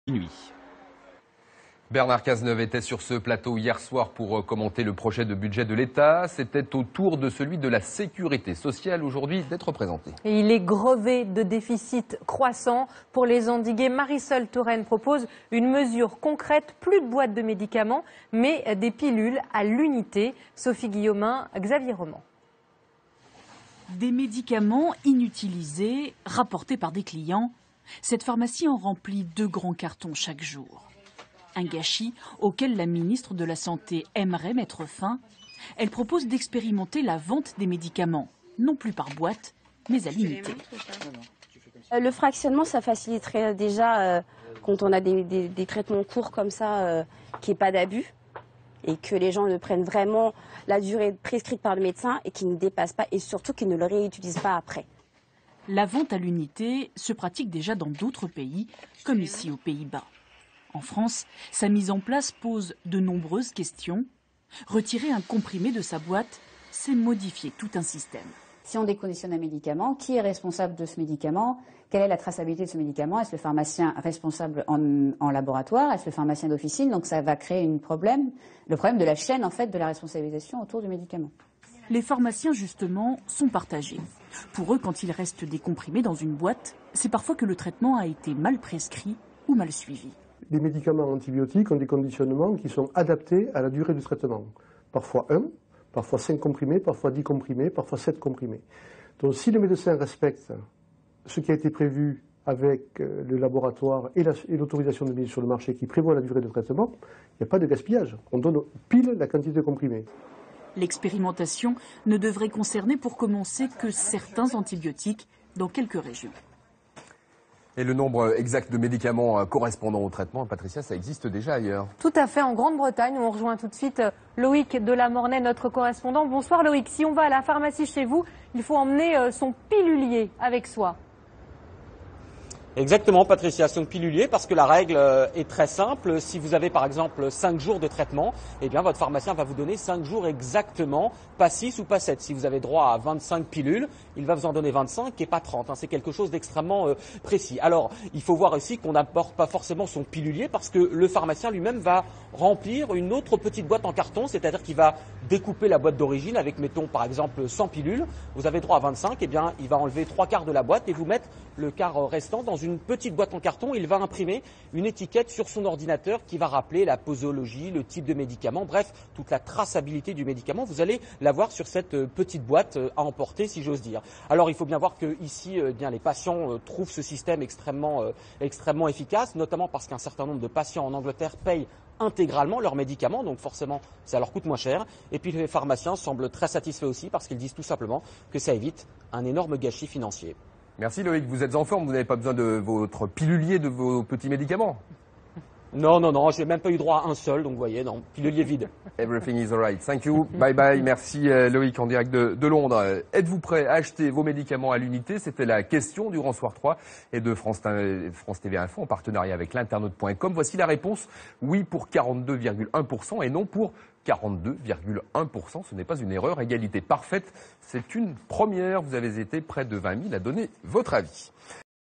Nuit. Bernard Cazeneuve était sur ce plateau hier soir pour commenter le projet de budget de l'État. C'était au tour de celui de la sécurité sociale aujourd'hui d'être présenté. Et il est grevé de déficits croissants. Pour les endiguer, Marisol Touraine propose une mesure concrète, plus de boîtes de médicaments, mais des pilules à l'unité. Sophie Guillaumin, Xavier Roman. Des médicaments inutilisés, rapportés par des clients. Cette pharmacie en remplit 2 grands cartons chaque jour. Un gâchis auquel la ministre de la Santé aimerait mettre fin. Elle propose d'expérimenter la vente des médicaments, non plus par boîte, mais à l'unité. Le fractionnement, ça faciliterait déjà quand on a des traitements courts comme ça, qu'il n'y ait pas d'abus et que les gens le prennent vraiment la durée prescrite par le médecin et qu'ils ne dépassent pas et surtout qu'ils ne le réutilisent pas après. La vente à l'unité se pratique déjà dans d'autres pays, comme ici aux Pays-Bas. En France, sa mise en place pose de nombreuses questions. Retirer un comprimé de sa boîte, c'est modifier tout un système. Si on déconditionne un médicament, qui est responsable de ce médicament? Quelle est la traçabilité de ce médicament? Est-ce le pharmacien responsable en laboratoire? Est-ce le pharmacien d'officine? Donc ça va créer le problème de la chaîne en fait de la responsabilisation autour du médicament. Les pharmaciens, justement, sont partagés. Pour eux, quand il reste des comprimés dans une boîte, c'est parfois que le traitement a été mal prescrit ou mal suivi. Les médicaments antibiotiques ont des conditionnements qui sont adaptés à la durée du traitement. Parfois 1, parfois 5 comprimés, parfois 10 comprimés, parfois 7 comprimés. Donc si le médecin respecte ce qui a été prévu avec le laboratoire et l'autorisation de mise sur le marché qui prévoit la durée de traitement, il n'y a pas de gaspillage. On donne pile la quantité de comprimés. L'expérimentation ne devrait concerner pour commencer que certains antibiotiques dans quelques régions. Et le nombre exact de médicaments correspondant au traitement, Patricia, ça existe déjà ailleurs. Tout à fait, en Grande-Bretagne, où on rejoint tout de suite Loïc de la Mornay, notre correspondant. Bonsoir Loïc, si on va à la pharmacie chez vous, il faut emmener son pilulier avec soi. Exactement, Patricia, son pilulier, parce que la règle est très simple. Si vous avez par exemple 5 jours de traitement, eh bien votre pharmacien va vous donner 5 jours exactement, pas 6 ou pas 7. Si vous avez droit à 25 pilules, il va vous en donner 25 et pas 30. C'est quelque chose d'extrêmement précis. Alors, il faut voir aussi qu'on n'apporte pas forcément son pilulier parce que le pharmacien lui-même va remplir une autre petite boîte en carton, c'est-à-dire qu'il va découper la boîte d'origine avec, mettons, par exemple 100 pilules. Vous avez droit à 25, eh bien, il va enlever 3/4 de la boîte et vous mettre le quart restant dans une petite boîte en carton. Il va imprimer une étiquette sur son ordinateur qui va rappeler la posologie, le type de médicament, bref, toute la traçabilité du médicament. Vous allez l'avoir sur cette petite boîte à emporter, si j'ose dire. Alors, il faut bien voir que ici, bien, les patients trouvent ce système extrêmement efficace, notamment parce qu'un certain nombre de patients en Angleterre payent intégralement leurs médicaments, donc forcément ça leur coûte moins cher. Et puis les pharmaciens semblent très satisfaits aussi parce qu'ils disent tout simplement que ça évite un énorme gâchis financier. Merci Loïc, vous êtes en forme, vous n'avez pas besoin de votre pilulier, de vos petits médicaments? Non, j'ai même pas eu droit à un seul, donc vous voyez, non, pilulier vide. Everything is alright. Thank you. Bye bye. Merci Loïc en direct de Londres. Êtes-vous prêt à acheter vos médicaments à l'unité? C'était la question du Grand Soir 3 et de France TV Info en partenariat avec l'internaute.com. Voici la réponse. Oui pour 42,1% et non pour 42,1%. Ce n'est pas une erreur. Égalité parfaite. C'est une première. Vous avez été près de 20 000 à donner votre avis.